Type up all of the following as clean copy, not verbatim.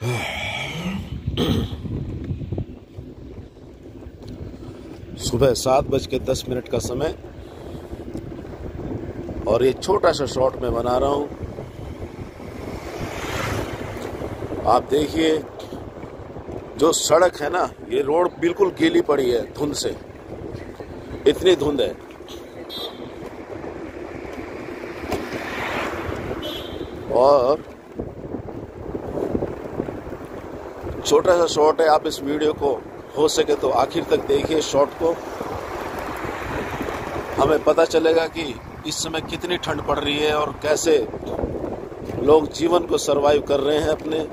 सुबह 7:10 का समय और ये छोटा सा शॉट मैं बना रहा हूं। आप देखिए जो सड़क है ना, ये रोड बिल्कुल गीली पड़ी है धुंध से, इतनी धुंध है। और छोटा सा शॉट है, आप इस वीडियो को हो सके तो आखिर तक देखिए शॉट को। हमें पता चलेगा कि इस समय कितनी ठंड पड़ रही है और कैसे लोग जीवन को सरवाइव कर रहे हैं अपने।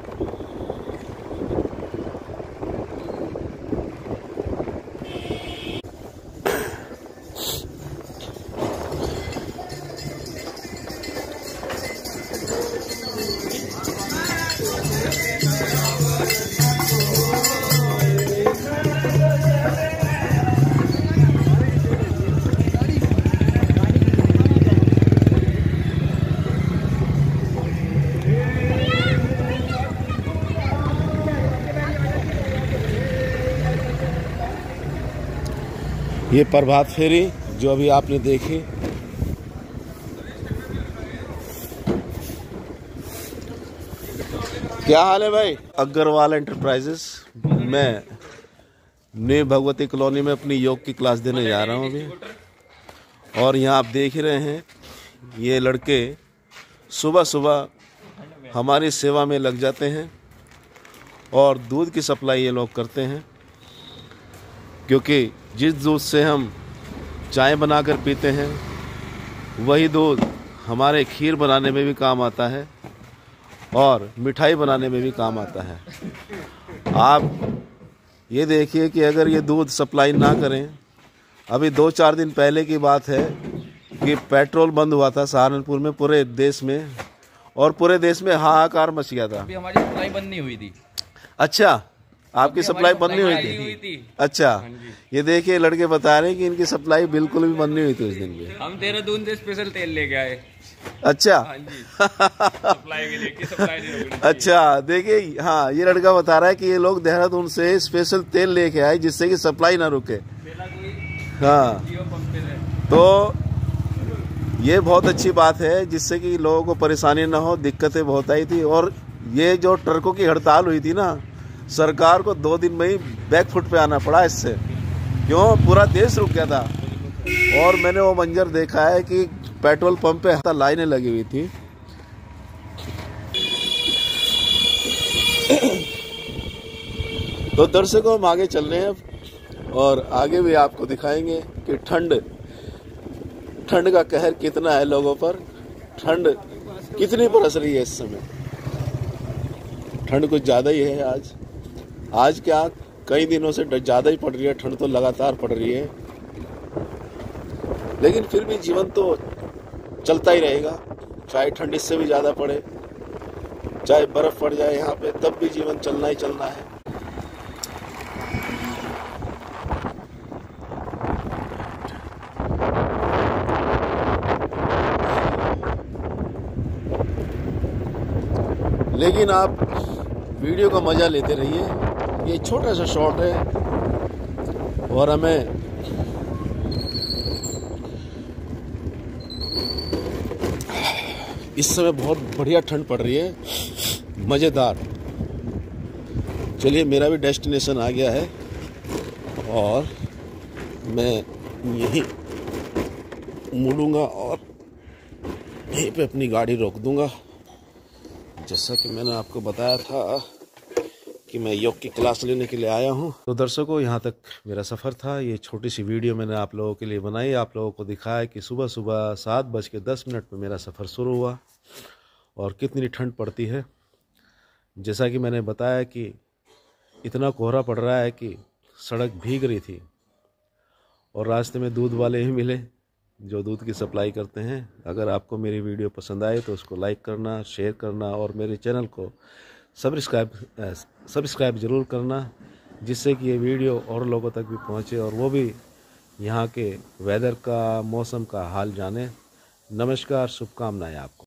ये प्रभात फेरी जो अभी आपने देखी, क्या हाल है भाई? अग्रवाल एंटरप्राइजेस, मैं न्यू भगवती कॉलोनी में अपनी योग की क्लास देने जा रहा हूँ अभी। और यहाँ आप देख ही रहे हैं, ये लड़के सुबह सुबह हमारी सेवा में लग जाते हैं और दूध की सप्लाई ये लोग करते हैं, क्योंकि जिस दूध से हम चाय बनाकर पीते हैं वही दूध हमारे खीर बनाने में भी काम आता है और मिठाई बनाने में भी काम आता है। आप ये देखिए कि अगर ये दूध सप्लाई ना करें, अभी 2-4 दिन पहले की बात है कि पेट्रोल बंद हुआ था सहारनपुर में, पूरे देश में, और पूरे देश में हाहाकार मच गया था। अभी हमारी सप्लाई बंद नहीं हुई थी। अच्छा, आपकी सप्लाई बंद नहीं हुई थी? अच्छा, ये देखिए लड़के बता रहे हैं कि इनकी सप्लाई बिल्कुल भी बंद नहीं हुई थी उस दिन भी। हम देहरादून से स्पेशल तेल लेके आए। अच्छा। सप्लाई के लिए सप्लाई नहीं होगी। अच्छा, देखिए, हाँ, ये लड़का बता रहा है कि ये लोग देहरादून से स्पेशल तेल लेके आए जिससे कि सप्लाई ना रुके। हाँ, तो ये बहुत अच्छी बात है, जिससे कि लोगों को परेशानी ना हो। दिक्कतें बहुत आई थी, और ये जो ट्रकों की हड़ताल हुई थी ना, सरकार को 2 दिन में ही बैकफुट पे आना पड़ा इससे। क्यों? पूरा देश रुक गया था। और मैंने वो मंजर देखा है कि पेट्रोल पंप पे लाइनें लगी हुई थी। तो दर्शकों, हम आगे चल रहे हैं और आगे भी आपको दिखाएंगे कि ठंड का कहर कितना है लोगों पर, ठंड कितनी बरस रही है इस समय। ठंड कुछ ज्यादा ही है आज क्या, कई दिनों से ज्यादा ही पड़ रही है ठंड, तो लगातार पड़ रही है। लेकिन फिर भी जीवन तो चलता ही रहेगा, चाहे ठंड इससे भी ज्यादा पड़े, चाहे बर्फ पड़ जाए यहाँ पे, तब भी जीवन चलना ही चलना है। लेकिन आप वीडियो का मजा लेते रहिए। ये छोटा सा शॉट है और हमें इस समय बहुत बढ़िया ठंड पड़ रही है, मजेदार। चलिए, मेरा भी डेस्टिनेशन आ गया है और मैं यहीं मुड़ूंगा और यहीं पे अपनी गाड़ी रोक दूंगा। जैसा कि मैंने आपको बताया था कि मैं योग की क्लास लेने के लिए आया हूं। तो दर्शकों, यहाँ तक मेरा सफ़र था। ये छोटी सी वीडियो मैंने आप लोगों के लिए बनाई, आप लोगों को दिखाया कि सुबह सुबह 7:10 में मेरा सफ़र शुरू हुआ और कितनी ठंड पड़ती है। जैसा कि मैंने बताया कि इतना कोहरा पड़ रहा है कि सड़क भीग रही थी और रास्ते में दूध वाले ही मिले जो दूध की सप्लाई करते हैं। अगर आपको मेरी वीडियो पसंद आए तो उसको लाइक करना, शेयर करना और मेरे चैनल को सब्सक्राइब ज़रूर करना, जिससे कि ये वीडियो और लोगों तक भी पहुँचे और वो भी यहाँ के वेदर का, मौसम का हाल जाने। नमस्कार, शुभकामनाएं आपको।